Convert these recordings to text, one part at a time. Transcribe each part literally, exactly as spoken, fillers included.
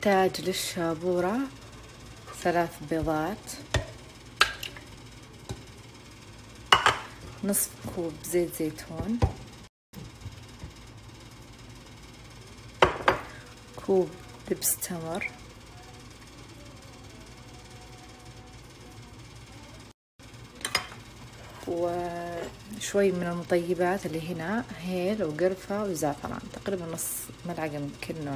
نحتاج للشابورة ثلاث بيضات، نصف كوب زيت زيتون، كوب دبس تمر، وشوي من المطيبات اللي هنا هيل وقرفة وزعفران، تقريبا نص ملعقة من كل نوع.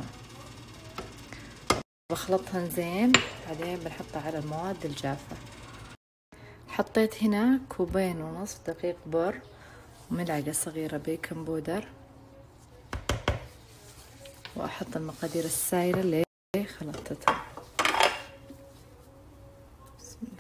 بخلطهن زين، بعدين بنحطها على المواد الجافة. حطيت هنا كوبين ونص دقيق بر وملعقة صغيرة بيكنج بودر، وأحط المقادير السائلة اللي خلطتها. بسم الله.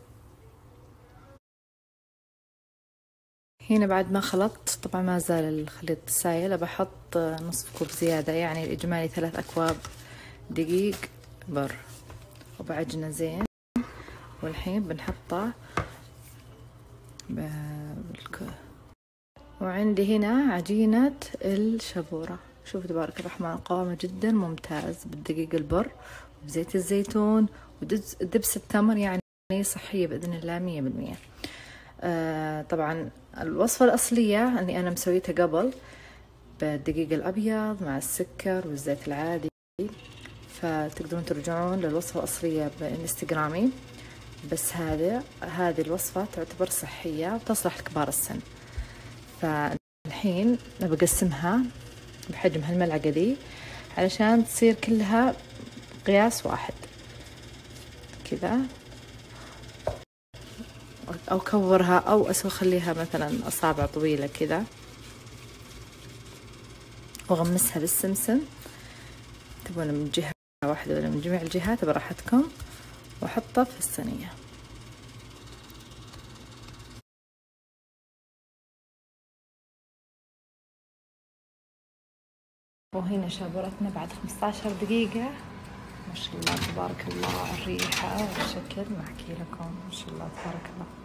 هنا بعد ما خلطت، طبعا ما زال الخليط سايل، بحط نصف كوب زيادة، يعني الإجمالي ثلاث أكواب دقيق بر، وبعجنه زين. والحين بنحطه بالك... وعندي هنا عجينة الشابورة، شوف تبارك الرحمن قوامه جدا ممتاز، بالدقيق البر وبزيت الزيتون ودبس التمر، يعني صحية بإذن الله مية بالمية. آه طبعا الوصفة الأصلية اللي أنا مسويتها قبل بالدقيق الأبيض مع السكر والزيت العادي، فتقدرون ترجعون للوصفة الأصلية بإنستغرامي. بس هذه هذه الوصفة تعتبر صحية وتصلح لكبار السن. فالحين بقسمها بحجم هالملعقة دي علشان تصير كلها قياس واحد كذا، أو كورها أو أسوي خليها مثلا أصابع طويلة كذا، وأغمسها بالسمسم. تبون من جهة واحدة ولا من جميع الجهات براحتكم، وأحطها في الصينية. وهنا شابورتنا بعد خمسة عشر دقيقة، ما شاء الله تبارك الله الريحة والشكل ما أحكي لكم، ما شاء الله تبارك الله.